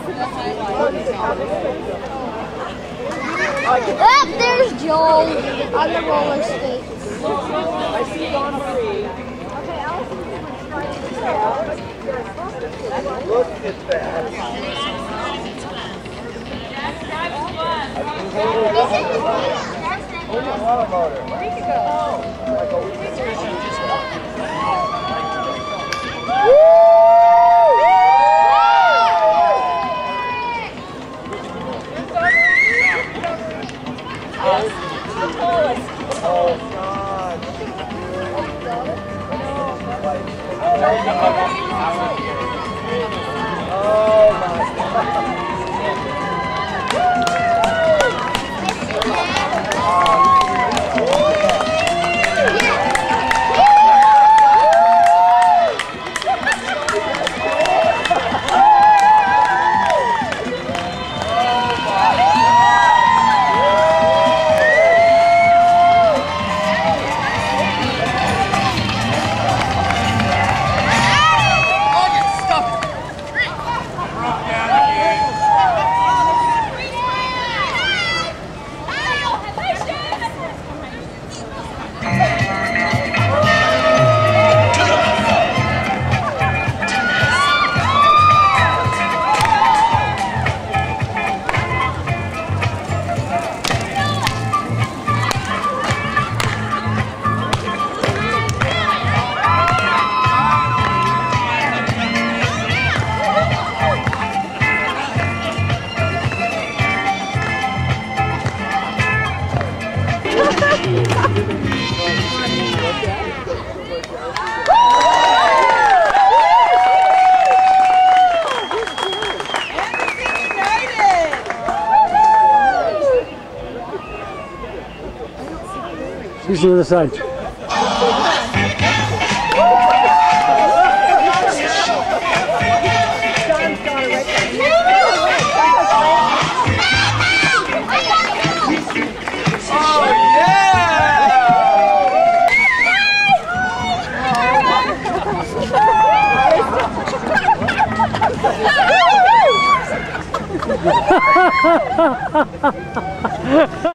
Oh, there's Joel on the roller skates. I see you on three. Okay, I'll see you. Look at that. Oh, the water motor. Where did you go? Like a week ago. Oh, God. Oh, my God. He's the other side. Ha ha ha ha!